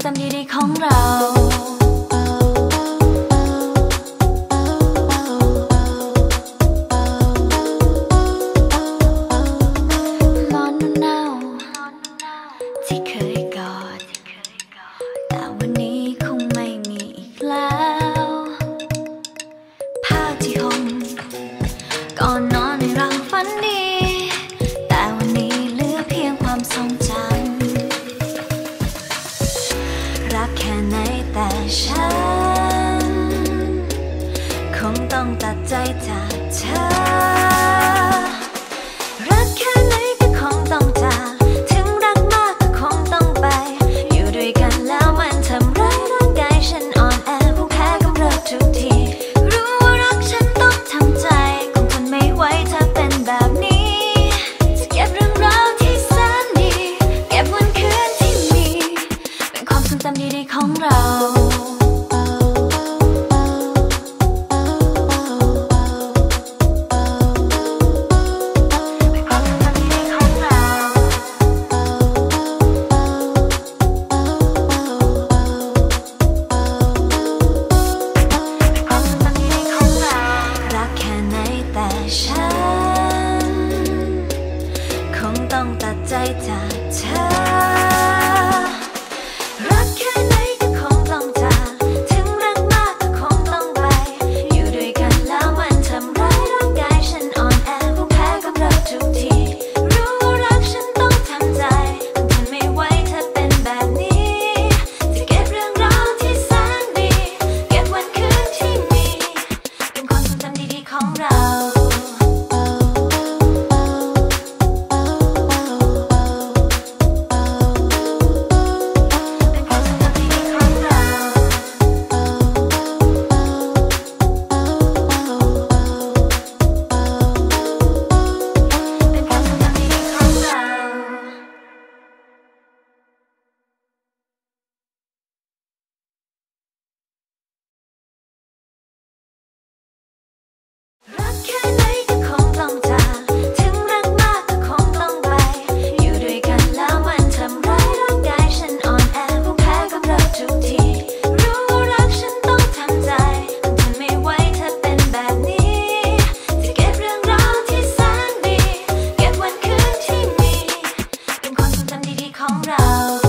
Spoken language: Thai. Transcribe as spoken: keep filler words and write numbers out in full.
จำดีๆของเราหมอนเน่าที่เคยกอดแต่วันนี้คงไม่มีอีกแล้วผ้าที่ห่มก่อนนอนให้เราฝันดีแต่วันนี้เหลือเพียงความทรงจำรักแค่ไหนแต่ฉันคงต้องตัดใจจากเธอรักแค่ไหนก็คงต้องจากถึงรักมากก็คงต้องไปอยู่ด้วยกันแล้วมันทำร้ายร่างกายฉันอ่อนแอผู้แพ้กำเริบทุกทีรู้ว่ารักฉันต้องทำใจคงทนไม่ไหวถ้าเป็นแบบนี้จะเก็บเรื่องราวที่แสนดีเก็บวันคืนที่มีเป็นความทรงจำดีๆของเราฉันคงต้องตัดใจจากเธอรักแค่ไหนก็คงต้องจากถึงรักมากก็คงต้องไปอยู่ด้วยกันแล้วมันทำร้ายร่างกายฉันอ่อนแอผู้แพ้กำเริบทุกทีรู้ว่ารักฉันต้องทำใจคงทนไม่ไหวถ้าเป็นแบบนี้จะเก็บเรื่องราวที่แสนดีเก็บวันคืนที่มีเป็นความทรงจำดีๆของเรารักแค่ไหนก็คงต้องจากถึงรักมากก็คงต้องไปอยู่ด้วยกันแล้วมันทำร้ายร่างกายฉันอ่อนแอผู้แพ้กำเริบทุกทีรู้ว่ารักฉันต้องทำใจคงทนไม่ไหวถ้าเป็นแบบนี้จะเก็บเรื่องราวที่แสนดีเก็บวันคืนที่มีเป็นความทรงจำดีๆของเรา